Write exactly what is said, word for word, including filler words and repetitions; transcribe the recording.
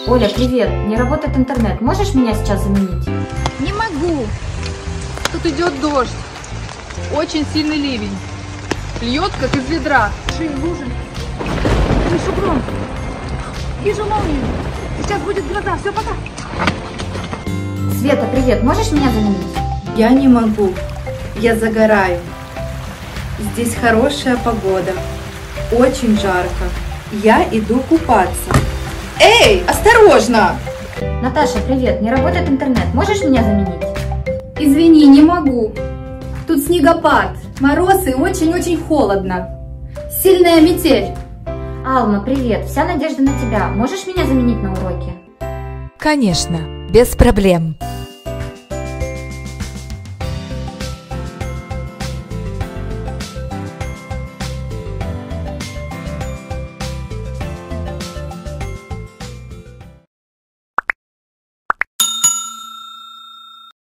Оля, привет. Не работает интернет. Можешь меня сейчас заменить? Не могу. Тут идет дождь. Очень сильный ливень. Льет, как из ведра. Шею лужи. Слышу гром. Вижу молнию. Сейчас будет гроза. Все, пока. Света, привет. Можешь меня заменить? Я не могу. Я загораю. Здесь хорошая погода. Очень жарко. Я иду купаться. Эй, осторожно! Наташа, привет. Не работает интернет. Можешь меня заменить? Извини, не могу. Тут снегопад, мороз и очень-очень холодно. Сильная метель. Алма, привет. Вся надежда на тебя. Можешь меня заменить на уроке? Конечно, без проблем.